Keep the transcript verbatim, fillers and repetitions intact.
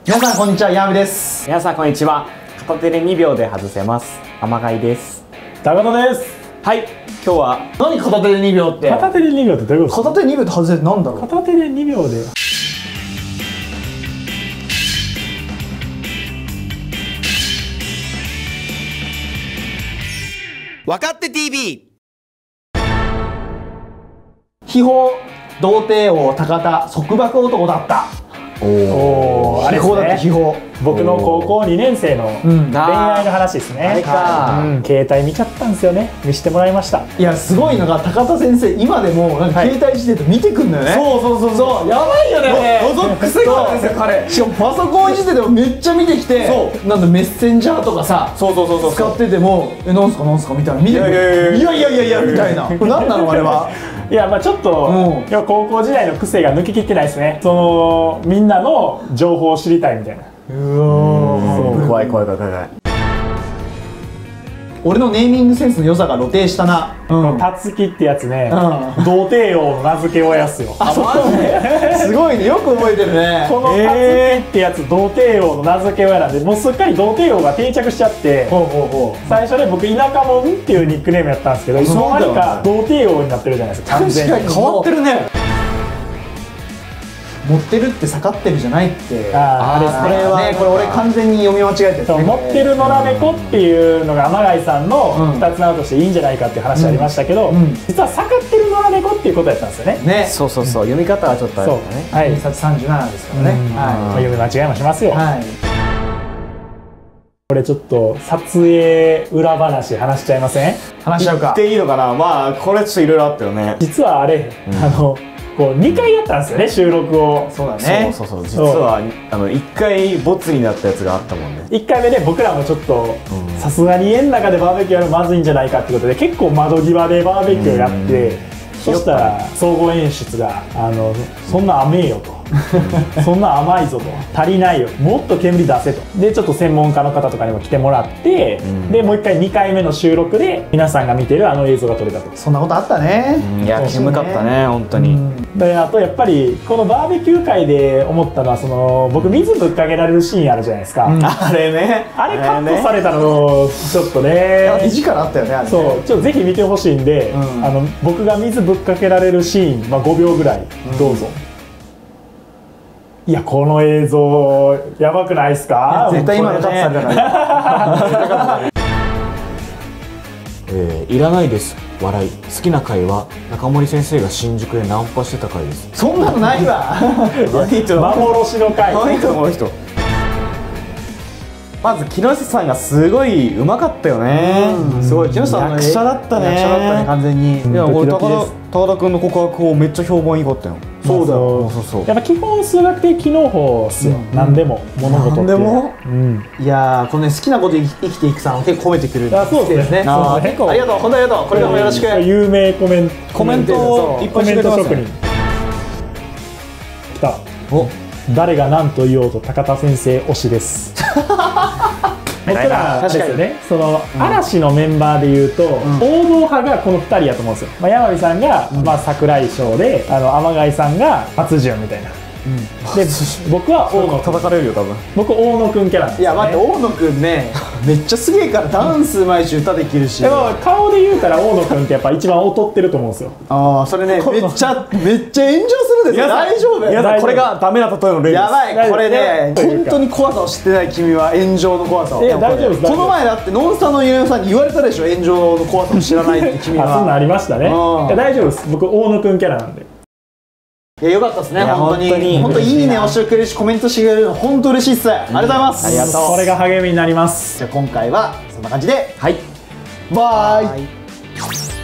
皆さんこんにちは、ヤームです。 皆さんこんにちは。片手でにびょうで外せます。天貝です。 高野です。 はい、今日は何片手でにびょうって。 片手でにびょうってどういうこと？ 片手でにびょうって外せってなんだろう。 片手でにびょうで。 分かって ティービー。 秘宝童貞王高田束縛男だった。 おお、あれですね。 秘宝。 僕の高校にねんせいの恋愛の話ですね。 あれか、 うん、携帯見ちゃったんですよね。見せてもらいました。 いやすごいのが高田先生、今でもなんか携帯してると見てくんだよね。 そうそうそうそう。 やばいよね。 覗く癖があるんですよ彼。 しかもパソコンいじっててもめっちゃ見てきて、そうなんだメッセンジャーとかさ、 そうそうそうそう使っててもえなんすかなんすかみたいな見てくる。いやいやいやいやみたいな。これ何なのあれは。 いやまあちょっと、うん、いや高校時代の癖が抜けきってないですね。そのみんなの情報を知りたいみたいな。 うわ怖い怖い怖い怖い。 俺のネーミングセンスの良さが露呈したな。 うん、たつきってやつね、うん、童貞王の名付け親っすよ。 あ、マジですごいね、よく覚えてるね。 このたつきってやつ童貞王の名付け親なんで、もうすっかり童貞王が定着しちゃって、ほうほうほう、最初ね僕田舎もんっていうニックネームやったんですけど、いつの間にか童貞王になってるじゃないですか。完全に確かに変わってるね。持ってるって盛ってるじゃないって。 ああ、あれですね。 これはね、これ俺完全に読み間違えてる。 持ってる野良猫っていうのが天貝さんのふたつの案としていいんじゃないかっていう話ありましたけど、実は盛ってる野良猫っていうことやったんですよね。 ね、 そうそうそう、読み方はちょっとあれだね。 はい、 偏差値さんじゅうななですからね。 読み間違いもしますよ。 はい。 これちょっと撮影裏話話しちゃいません？ 話しちゃうか。 言っていいのかな。まあこれちょっといろいろあったよね。 実はあれ、あのこうにかいやったんですよね、収録を。 そうだね。 そうそうそう、実はあのいっかいボツになったやつがあったもんね。 いっかいめで僕らもちょっとさすがに家の中でバーベキューやるのまずいんじゃないかってことで結構窓際でバーベキューやって、そしたら総合演出があのそんな甘えよとそんな甘いぞと、足りないよ、もっと煙出せと。でちょっと専門家の方とかにも来てもらって、うん、でもういっかいにかいめの収録で皆さんが見てるあの映像が撮れたと。 そんなことあったね。 いや煙かったね本当に。 であとやっぱりこのバーベキュー界で思ったのは、その僕水ぶっかけられるシーンあるじゃないですか、うん、 あれね、 あれカットされたのちょっとね意地からあったよねあれね。 そうちょっとぜひ見てほしいんで、うん、あの僕が水ぶっかけられるシーン、まあ、ごびょうぐらいどうぞ。うん、いやこの映像やばくないですか？ 絶対今のカットされたからね。 えー、いらないです笑い。好きな回は中森先生が新宿でナンパしてた回です。 そんなのないわ。 幻の回。 何人この人。まず木下さんがすごいうまかったよね。 すごい木下さんの役者だったね。 役者だったね完全に。 いやこれ高田高田君の告白をめっちゃ評判いいかったよ。 そうだよ。そうそう。やっぱ基本数学的機能法っすよ。何でも物事って。何でも。 いやこのね好きなこと生きていくさんを結構褒めてくれる。 あそうですね。 ありがとう本当ありがとう。これからもよろしく。 有名コメントコメントをいっぱいしてくれてますね。 来た。お。誰が何と言おうと高田先生推しです。僕らですよね、その嵐のメンバーでいうと王道派がこのふたりやと思うんですよ。山火さんがまあ櫻井翔で、あの天貝さんが松潤みたいな。で僕は大野叩かれるよ多分。 僕大野くんキャラなんですよね。 いや待って大野くんねめっちゃすげえからダンスうまいし歌できるし。 でも顔で言うたら大野くんってやっぱ一番劣ってると思うんですよ。 ああそれねめっちゃめっちゃ炎上するんですよ。大丈夫？ 皆さんこれがダメな例えの例です。 やばいこれね本当に怖さを知ってない君は炎上の怖さを。 いや大丈夫です。 この前だってノンスタの井上さんに言われたでしょ、炎上の怖さを知らないって君は。 あそんなんありましたね。いや大丈夫です。僕大野くんキャラなんで。 いや良かったですね本当に。本当いいね押してくれるしコメントしてくれるの本当嬉しいっす。ありがとうございます。 ありがとう。これが励みになります。 じゃあ今回はそんな感じで、 はい、 バイ。